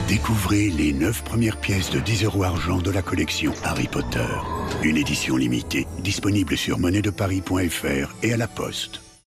Découvrez les 9 premières pièces de 10 € argent de la collection Harry Potter. Une édition limitée, disponible sur monnaiedeparis.fr et à la poste.